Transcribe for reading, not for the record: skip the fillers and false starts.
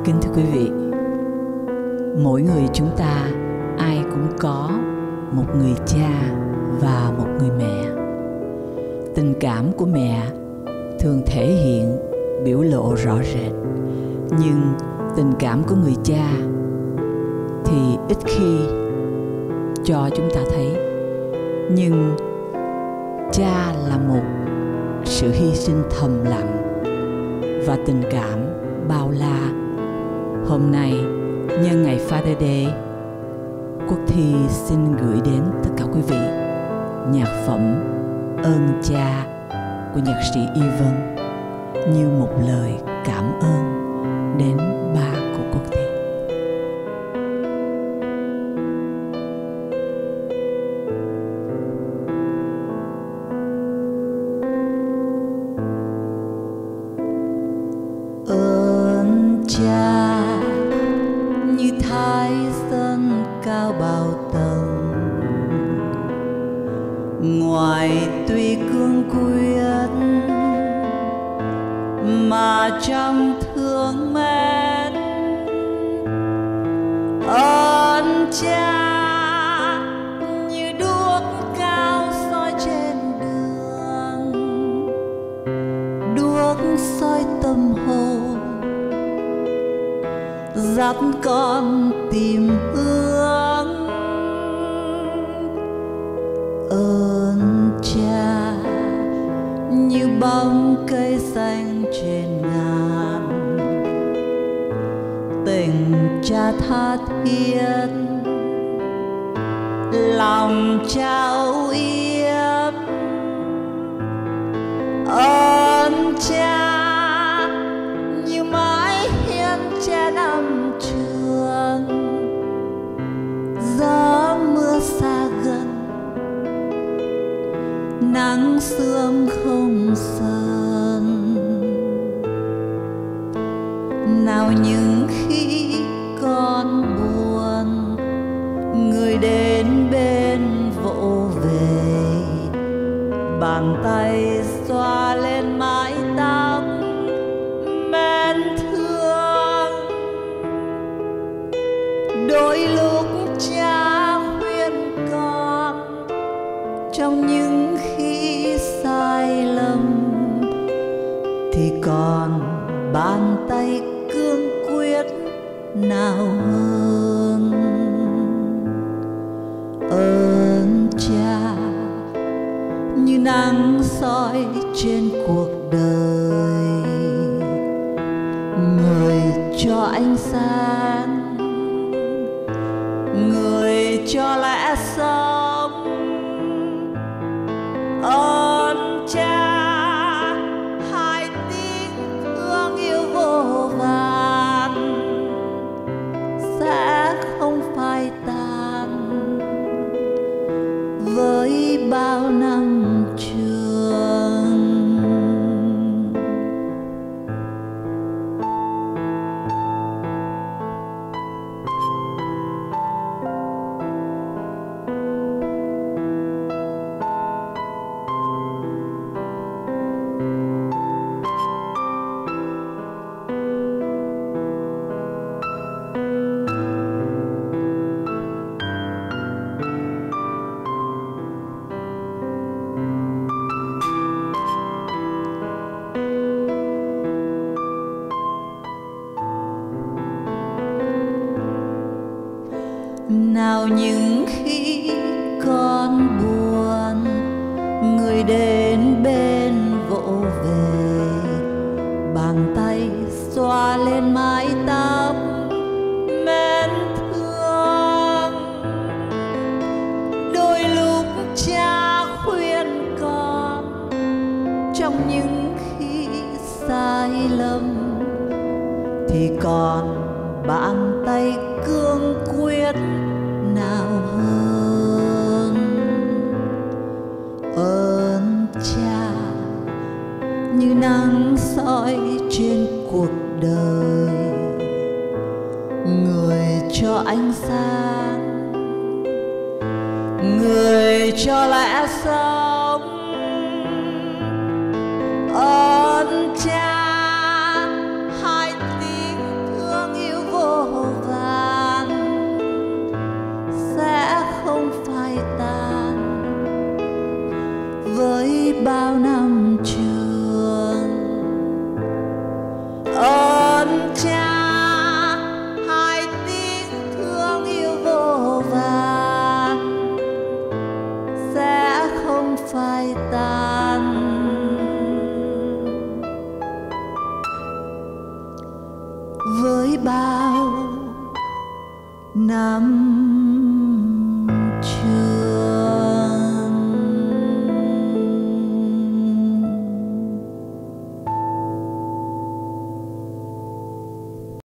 Kính thưa quý vị, mỗi người chúng ta ai cũng có một người cha và một người mẹ. Tình cảm của mẹ thường thể hiện, biểu lộ rõ rệt, nhưng tình cảm của người cha thì ít khi cho chúng ta thấy. Nhưng cha là một sự hy sinh thầm lặng và tình cảm bao la. Hôm nay, nhân ngày Father Day, Quốc Thi xin gửi đến tất cả quý vị nhạc phẩm Ơn Cha của nhạc sĩ Y Vân như một lời cảm ơn đến ba của Quốc Thi. Ơn Cha như thái sơn cao bao tầng, ngoài tuy cương quyết mà trong thương mến. Ơn Cha như đuốc cao soi trên đường, đuốc soi tâm hồn, dắt con tìm hướng. Ơn Cha như bóng cây xanh trên ngàn, tình Cha tha thiết, lòng Cha âu yếm. Ơn Cha như mái hiên Cha năm trường, gió mưa xa gần, nắng sương không sờn. Nào những khi con buồn, người đến bên vỗ về, bàn tay xoa lên mái tóc mến thương. Đôi lúc Cha khuyên con trong những khi sai lầm, thì còn bàn tay cương quyết nào hơn. Ơn Cha như nắng soi trên cuộc đời, người cho ánh sáng, người cho lẽ sống. Ơn Cha hai tiếng thương yêu vô vàn sẽ không phai tàn với bao năm trường. Nào những khi con buồn, người đến bên vỗ về, bàn tay xoa lên mái tóc mến thương. Đôi lúc Cha khuyên con trong những khi sai lầm, thì còn bàn tay cương quyết nào hơn. Ơn Cha như nắng soi trên cuộc đời, người cho ánh sáng, người cho lẽ sống. Ơn Cha hai tiếng thương phai tàn. Với bao năm